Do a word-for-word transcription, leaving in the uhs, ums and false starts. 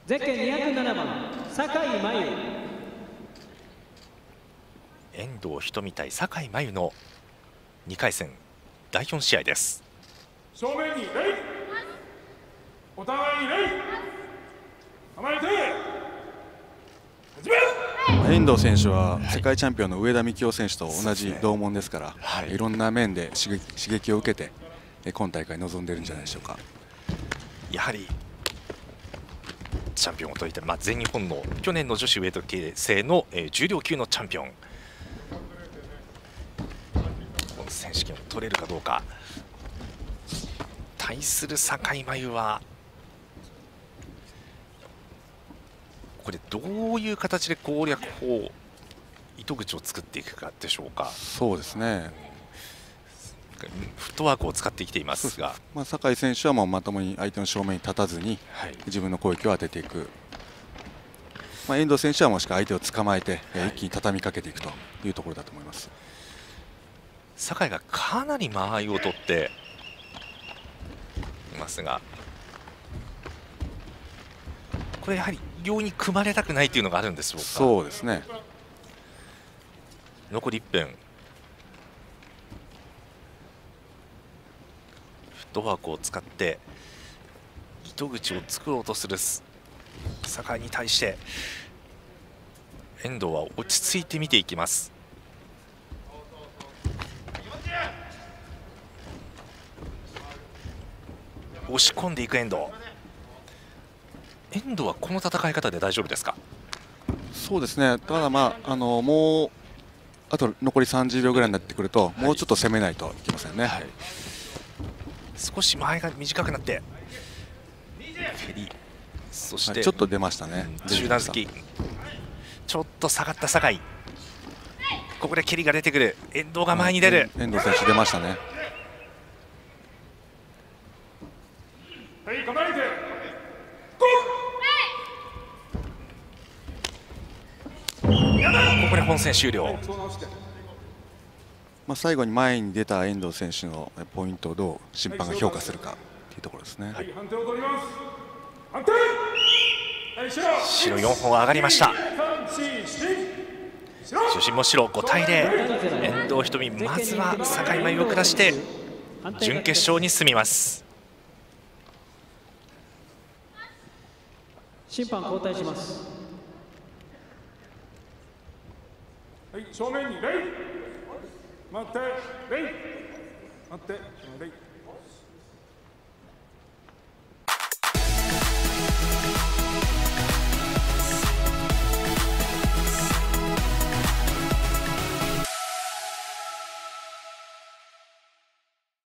ゼッケンにひゃくななばん酒井真由。 遠藤仁美対酒井真由のにかい戦だいよん試合です。 正面に礼、お互いに礼、構えて始め。 遠藤選手は世界チャンピオンの上田幹夫選手と同じ同門ですから、はい、いろんな面で刺激、刺激を受けて今大会臨んでいるんじゃないでしょうか。 やはりチャンピオンを取りたい、まあ、全日本の去年の女子ウェイト系制の、えー、重量級のチャンピオン、この選手権を取れるかどうか。対する酒井真由はこれどういう形で攻略法、糸口を作っていくかでしょうか。 そうですね、 フットワークを使ってきていますが、 まあ、酒井選手はもうまともに相手の正面に立たずに、はい、自分の攻撃を当てていく、まあ、遠藤選手はもしくは相手を捕まえて、はい、一気に畳みかけていくというところだと思います。 酒井がかなり間合いを取っていますが、これやはり両に組まれたくないというのがあるんでしょうか。 そうですね。 残りいっぷん、フットワークを使って糸口を作ろうとする酒井に対して遠藤は落ち着いて見ていきます。押し込んでいく遠藤。遠藤はこの戦い方で大丈夫ですか。 そうですね、ただ、まあ、あのもうあと残りさんじゅうびょうぐらいになってくると、はい、もうちょっと攻めないといけませんね。はい、 少し間合いが短くなって蹴り、そして、はい、 ちょっと出ましたね、 うん、中段突き、ちょっと下がった酒井、ここで蹴りが出てくる。遠藤が前に出る。 遠藤選手出ましたね。 はい、構えてここで本戦終了。 まあ最後に前に出た遠藤選手のポイントをどう審判が評価するかというところですね。はい、 白よんほん上がりました。主審も白。ごたいゼロ、遠藤仁美、まずは酒井真由を下して準決勝に進みます。 審判交代します。 はい、正面に礼、待って礼、待って礼。